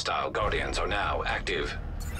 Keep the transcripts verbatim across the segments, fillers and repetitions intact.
Hostile Guardians are now active.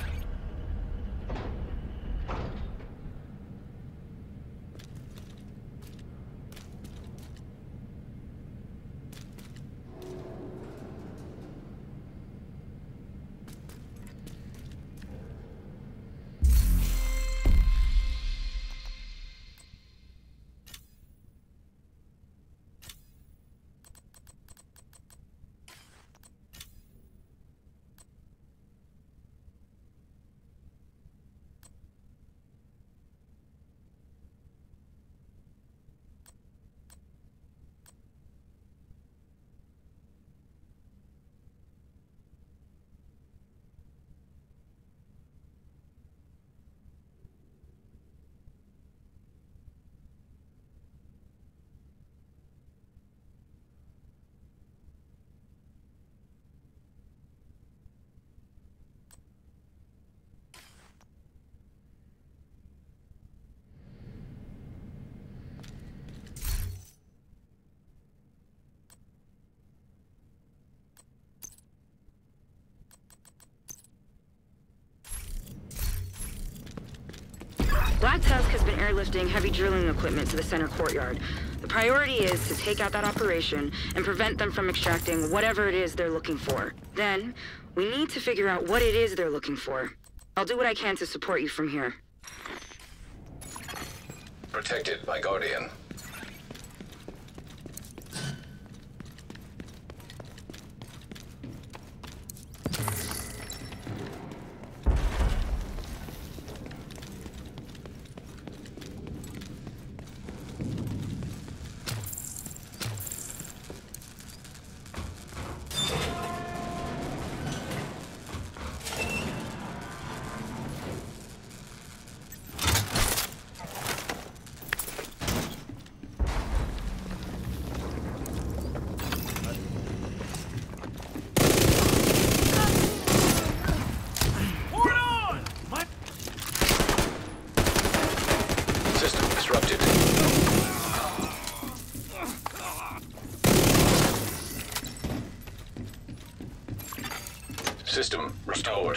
Black Tusk has been airlifting heavy drilling equipment to the center courtyard. The priority is to take out that operation and prevent them from extracting whatever it is they're looking for. Then, we need to figure out what it is they're looking for. I'll do what I can to support you from here. Protected by Guardian. System restored.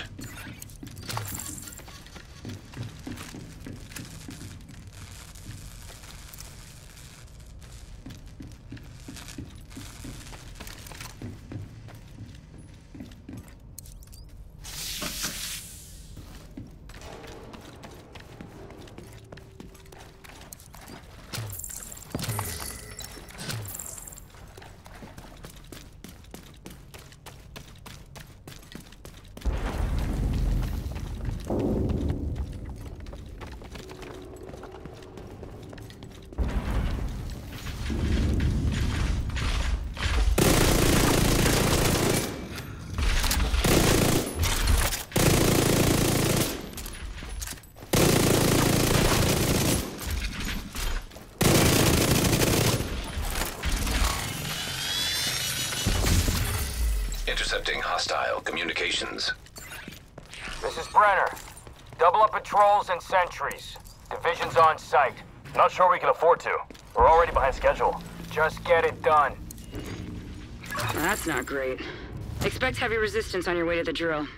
Intercepting hostile communications. This is Brenner. Double up patrols and sentries. Division's on site. Not sure we can afford to. We're already behind schedule. Just get it done. That's not great. Expect heavy resistance on your way to the drill.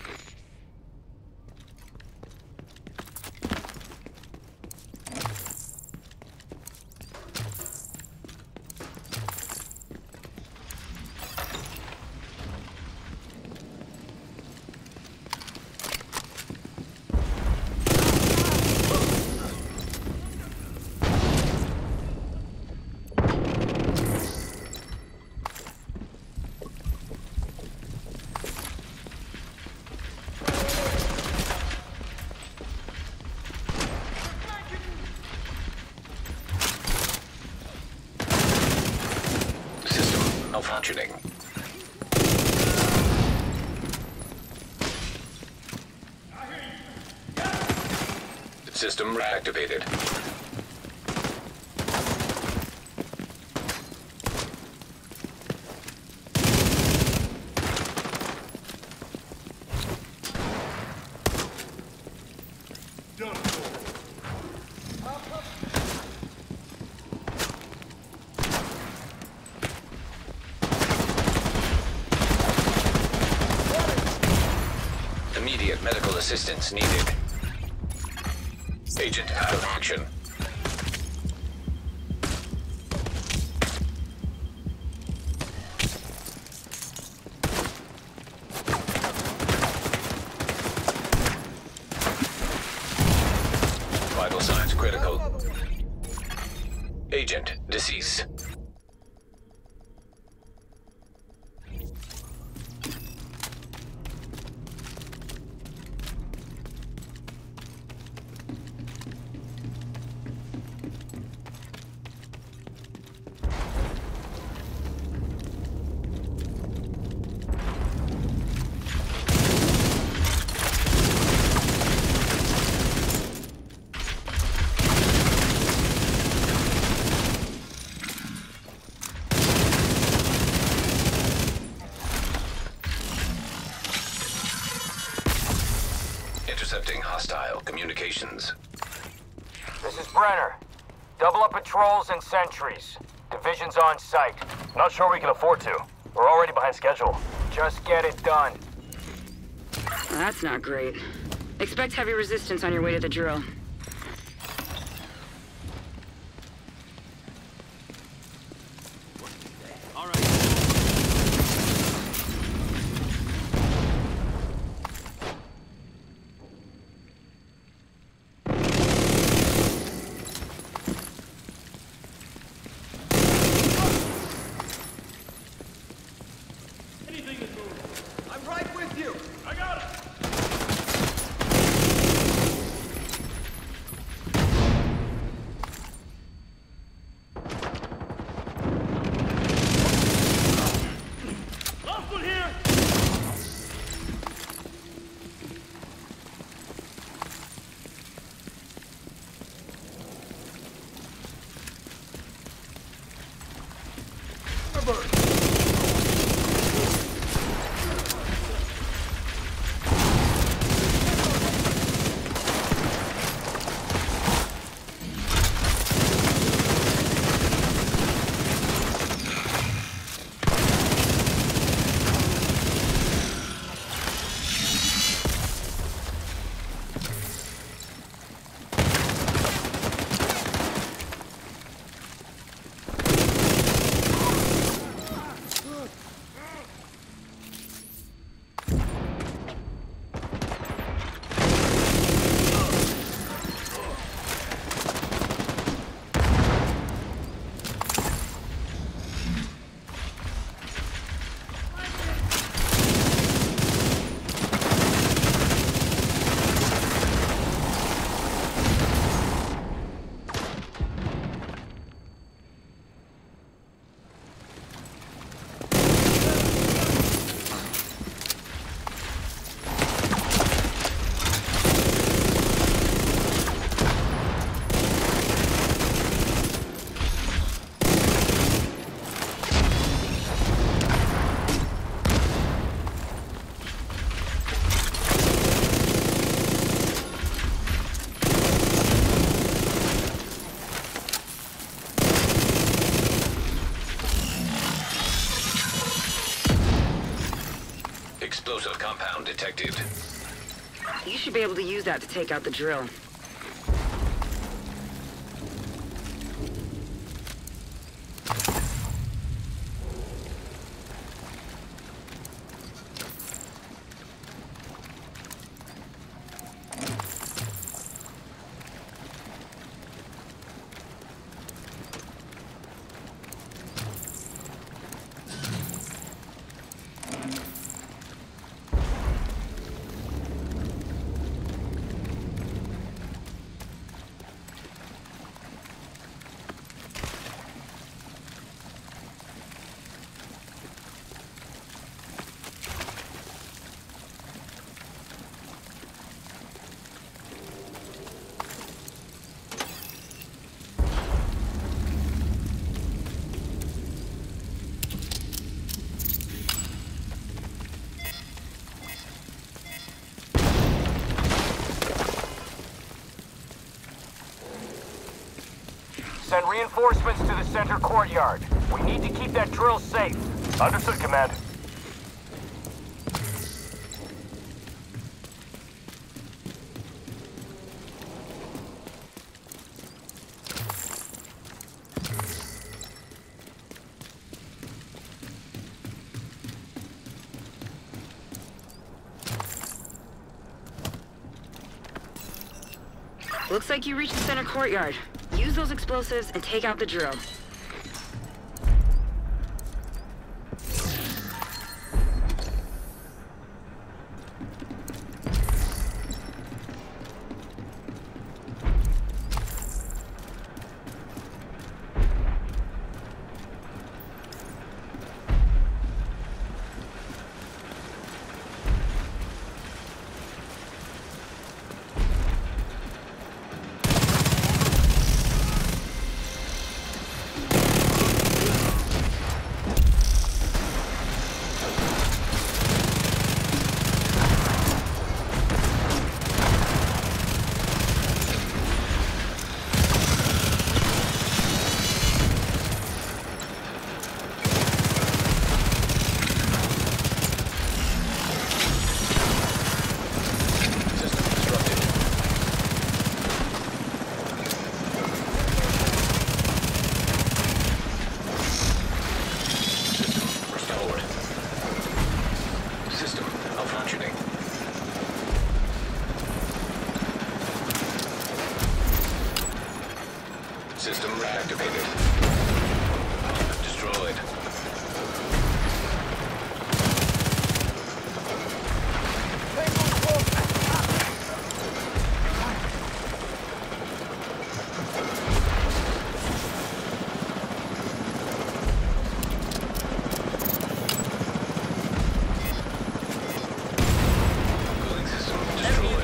Malfunctioning. System reactivated. Immediate medical assistance needed. Agent out of action. Vital signs critical. Agent deceased. Intercepting hostile communications. This is Brenner. Double up patrols and sentries. Division's on site. Not sure we can afford to. We're already behind schedule. Just get it done. Well, that's not great. Expect heavy resistance on your way to the drill. Explosive compound detected. You should be able to use that to take out the drill. Send reinforcements to the center courtyard. We need to keep that drill safe. Understood, Command. Looks like you reached the center courtyard. Use those explosives and take out the drill. System reactivated. Destroyed. Cooling system destroyed.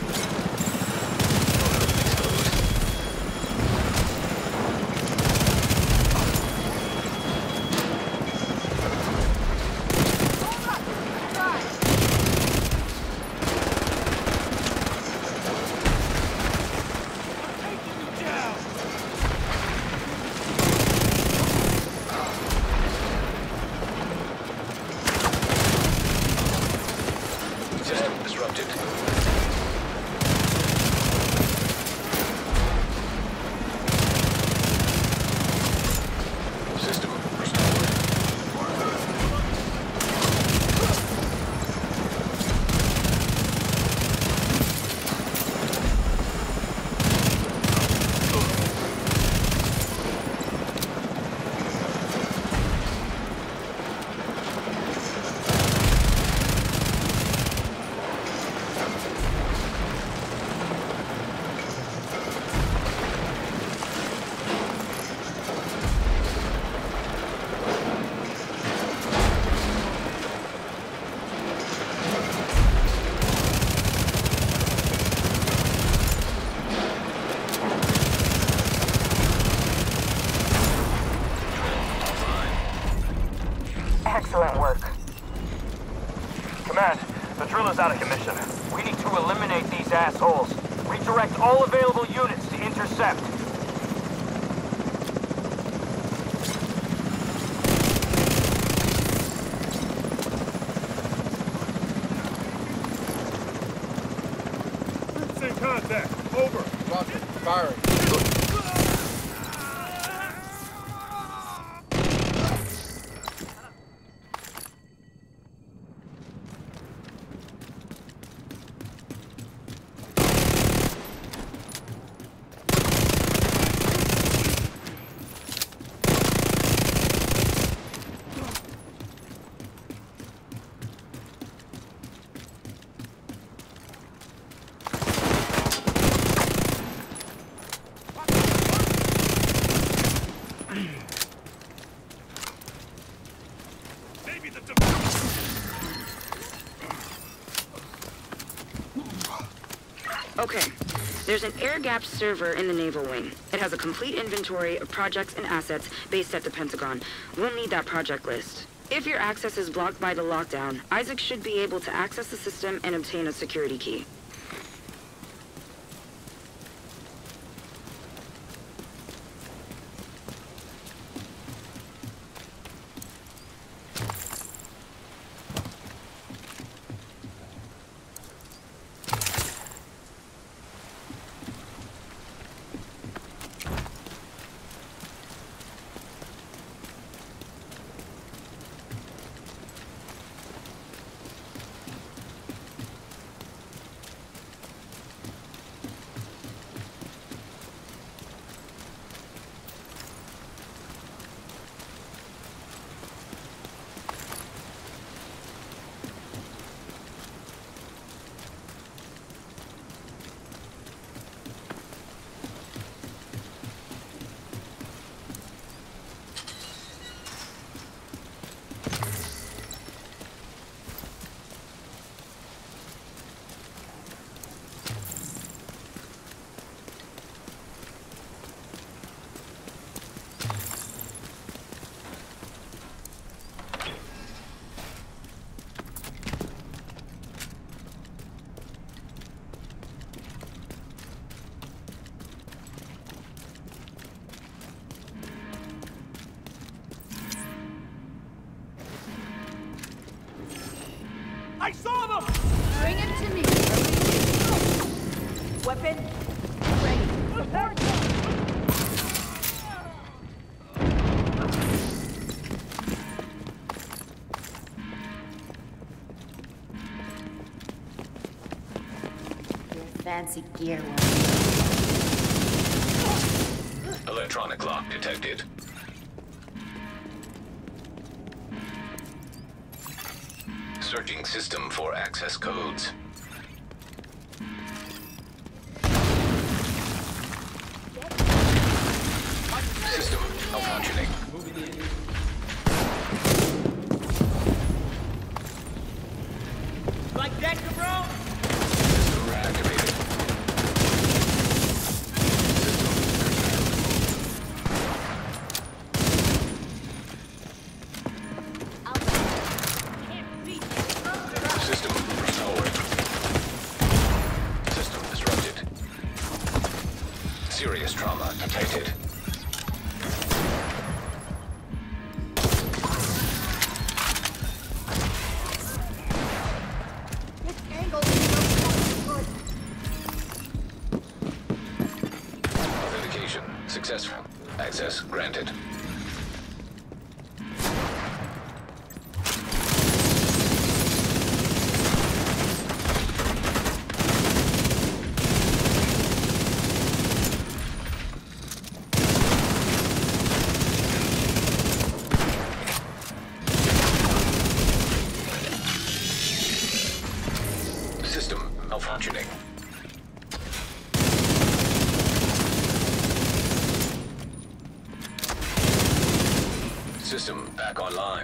System disrupted. System restored. Excellent work. Command, the drill is out of commission. We need to eliminate these assholes. Redirect all available units to intercept. Troops in contact. Over. Roger. Firing. Okay, there's an air-gapped server in the Naval Wing. It has a complete inventory of projects and assets based at the Pentagon. We'll need that project list. If your access is blocked by the lockdown, Isaac should be able to access the system and obtain a security key. Weapon ready. Your fancy gear will... Electronic lock detected. Searching system for access codes. System malfunctioning. Like that, cabron? System reactivated. System restored. System disrupted. Serious trauma detected. Authentication successful. Access granted. System malfunctioning. System back online.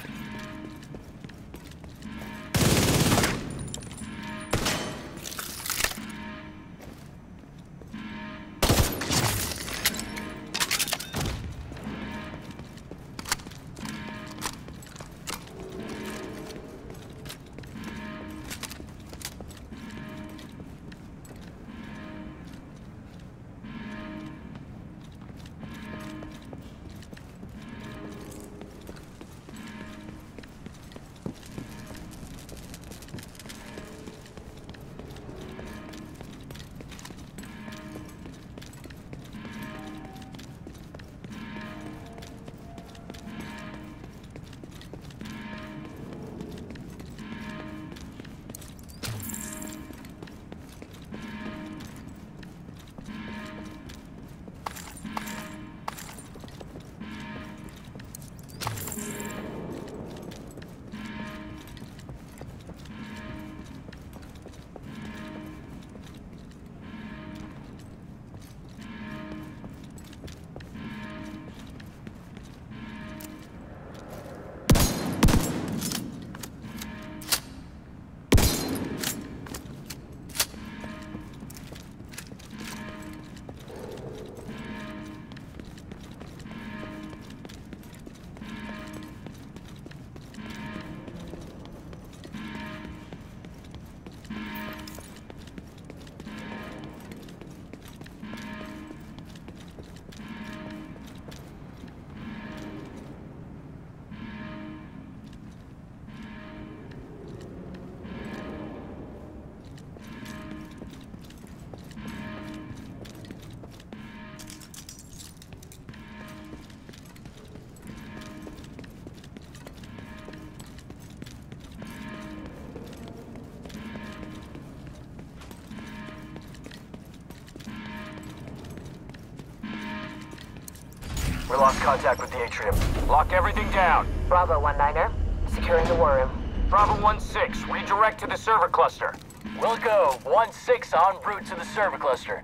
We lost contact with the atrium. Lock everything down. Bravo one niner, securing the war room. Bravo one six, redirect to the server cluster. We'll go. one six en route to the server cluster.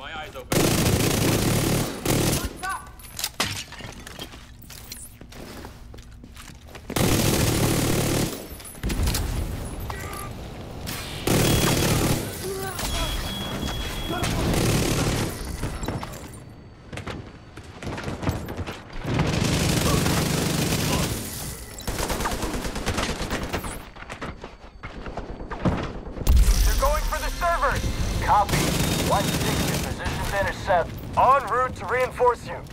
My eyes open. What's up? Copy. one sixty, position to intercept. En route to reinforce you.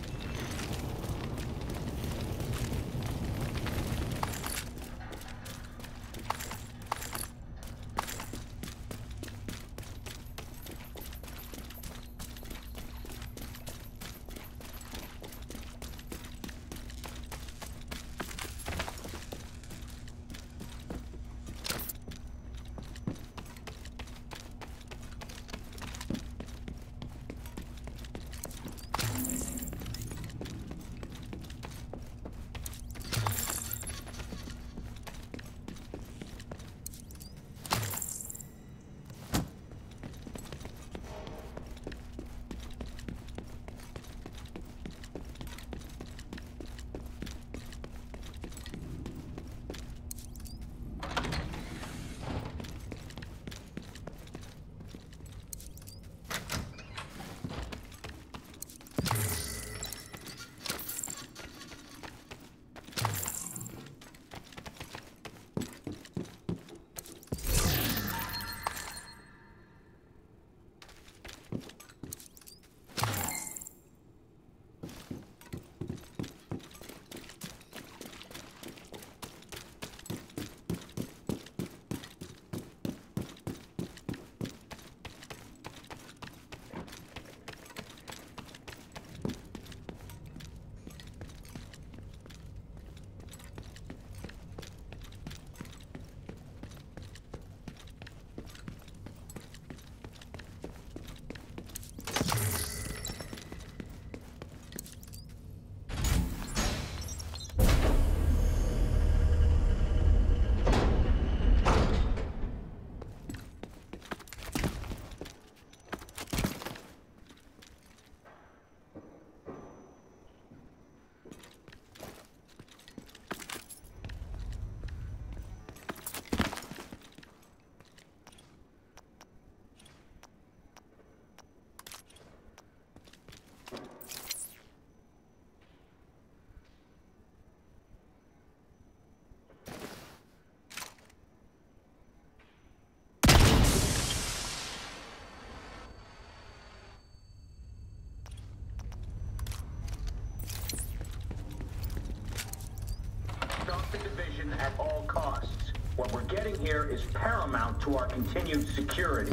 The division at all costs. What we're getting here is paramount to our continued security.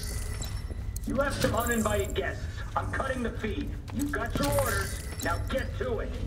You have some uninvited guests. I'm cutting the feed. You've got your orders. Now get to it.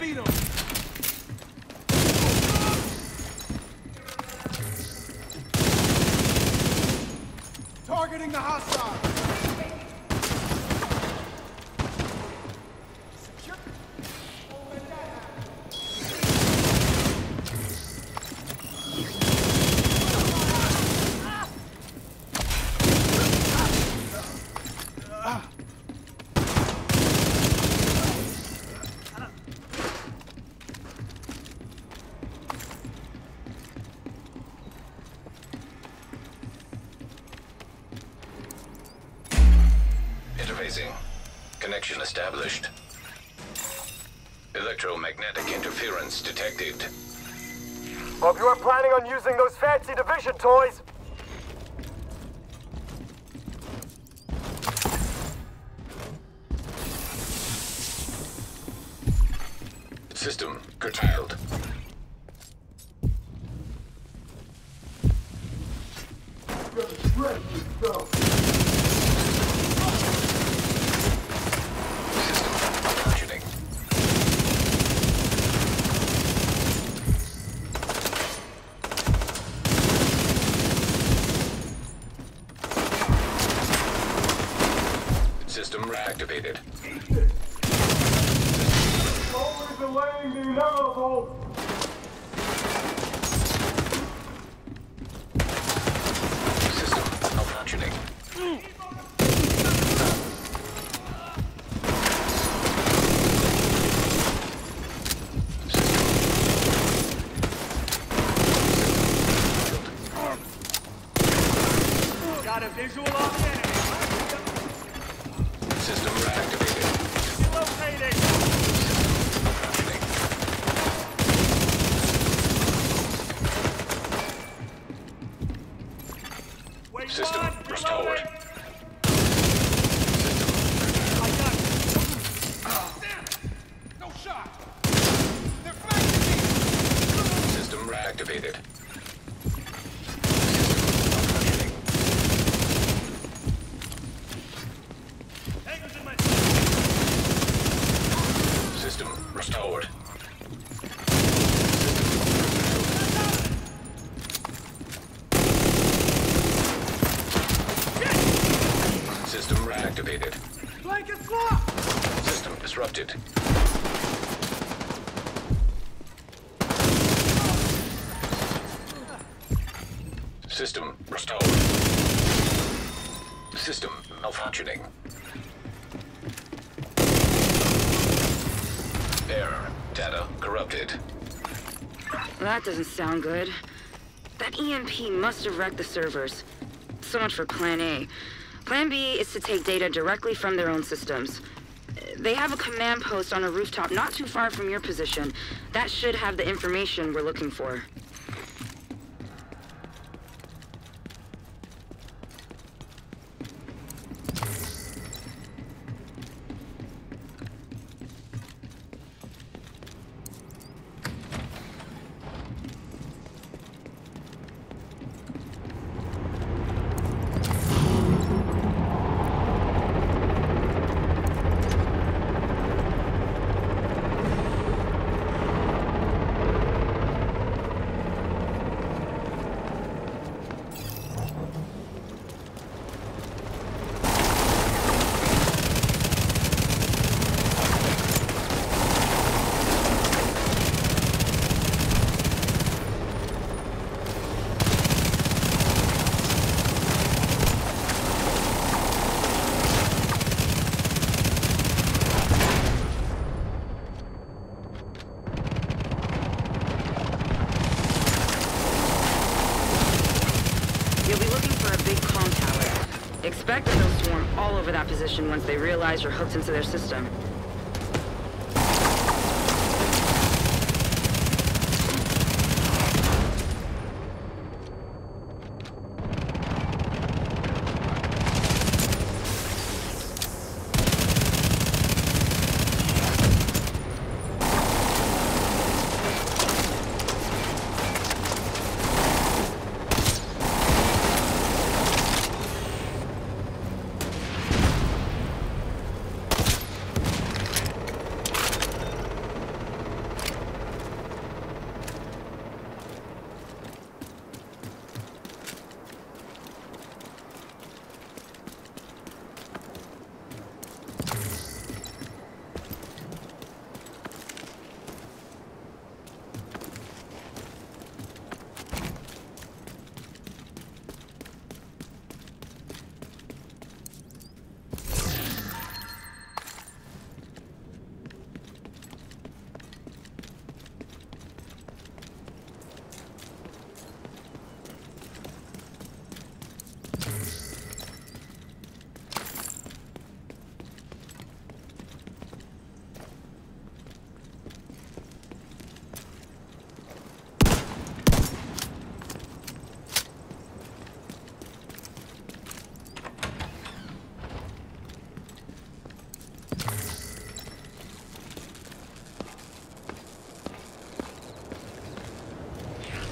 Beat him! Targeting the hostile! Interfacing. Connection established. Electromagnetic interference detected. Hope you are planning on using those fancy division toys. System curtailed. Functioning. System reactivated. Always delaying the inevitable. System malfunctioning. Got a visual on the enemy. System reactivated. Located. Functioning. Wait, System one, restored. reloading. I got it. No shot! They're flanking me! System reactivated. Tango's in my... System restored. System reactivated. Blanket swap! System disrupted. System restored. System malfunctioning. Error. Data corrupted. That doesn't sound good. That E M P must have wrecked the servers. So much for Plan A. Plan B is to take data directly from their own systems. They have a command post on a rooftop not too far from your position. That should have the information we're looking for. Expect that they'll swarm all over that position once they realize you're hooked into their system.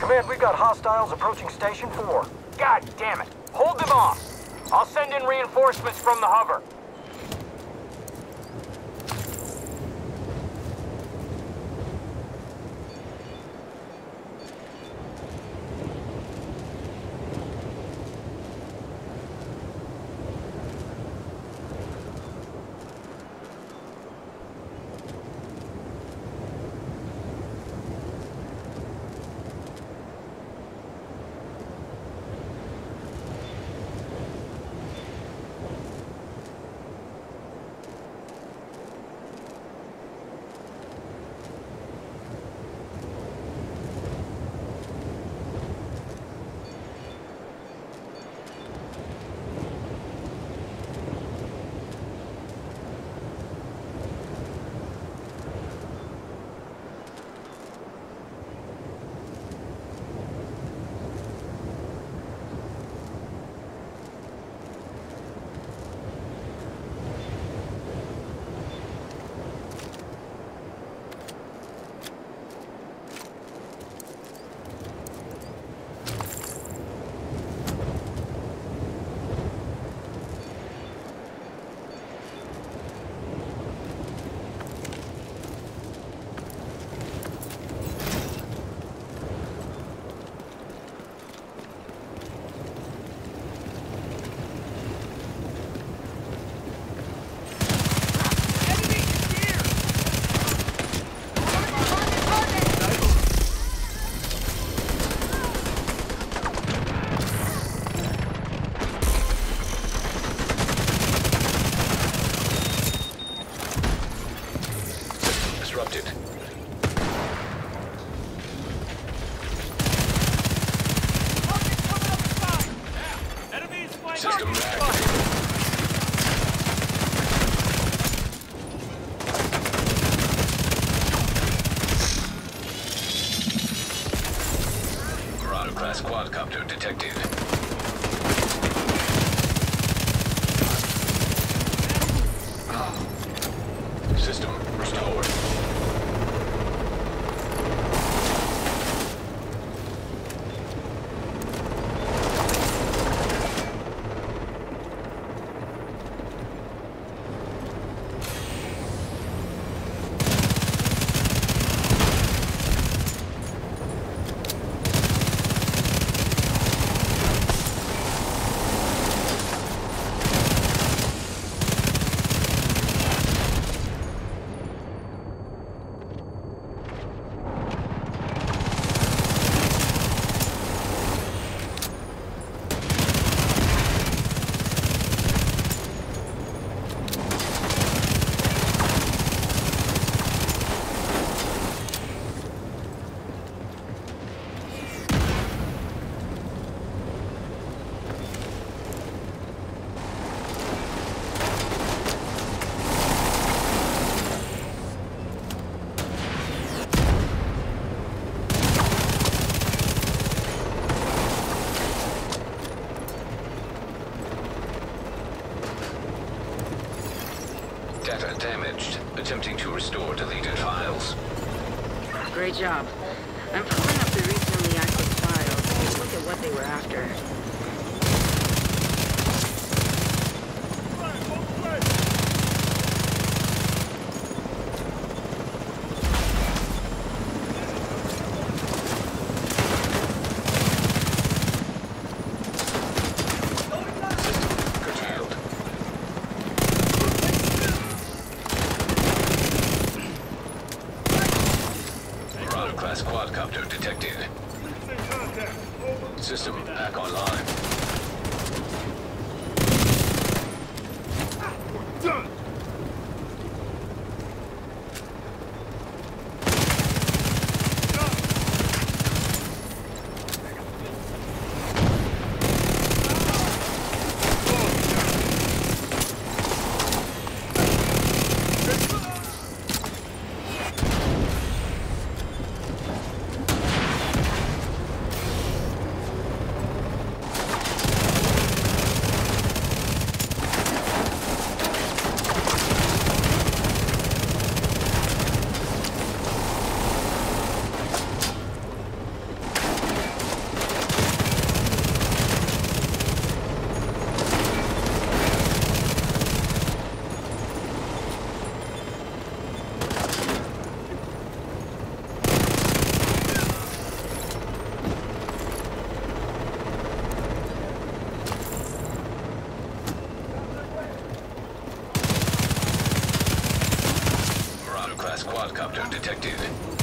Command, we've got hostiles approaching Station four. God damn it. Hold them off. I'll send in reinforcements from the hover. Disrupted. System activated. Marauder-class quadcopter detected. System restored. Data damaged. Attempting to restore deleted files. Great job. I'm pulling up the recently accessed files to look at what they were after. Marauder-class quadcopter detected. System back online. quadcopter detected.